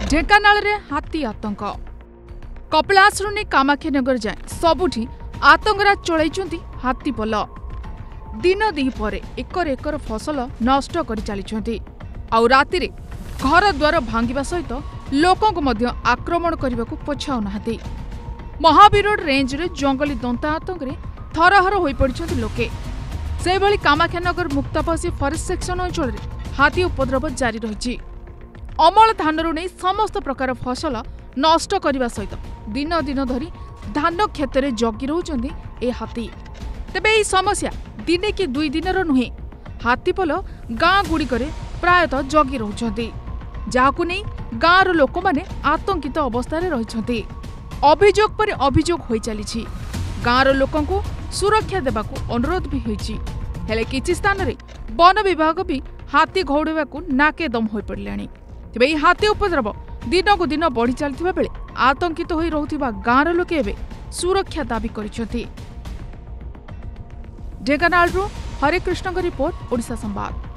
ढेंकानाल रे हाथी आतंक कपिलासरू ने कामाख्यानगर जाए सबुठी आतंकराज चलैछंती हाथी पल दिन दी परे एकर एकर फसल नष्ट कर चली आउ राति रे घर द्वार भांगिबा सहित लोकंक मध्य आक्रमण करने को पछाऊ नाहांती। महावीर रेंज रे जंगली दंता आतंक रे थरहर होई पड़िछंती लोके। से भली कामाख्यानगर मुक्तापासी फरेस्ट सेक्शन अंचल रे हाथी उपद्रव जारी रही। अमल धानरू नहीं समस्त प्रकार फसल नष्ट करने सहित दिन दिन धरी धान क्षेत्र में जगी रोचंती ए हाथी। तेबे यह समस्या दिने कि दुई दिन नुहे हाथीपल गाँ गुड़िक प्रायतः जगी रोचंती, जहाकु नहीं गाँव लोक माने आतंकित अवस्था रही। अभियोग पर अभियोग हो चली गाँव लोकंकु सुरक्षा देबाकू अनुरोध भी होईछि। हेले किछि स्थान रे वन विभाग भी हाथी घौड़ाकू नाके दम हो पड़िलाणी। तेबे यह हाथी उपद्रव दिन को दिन बढ़ी चलथिबा बेले आतंकित होई रहुथिबा गाँव लोके एबे सुरक्षा दाबी करिसेंती। ढेंकानालरू हरे कृष्णଙ୍କ रिपोर्ट ओडिशा संवाद।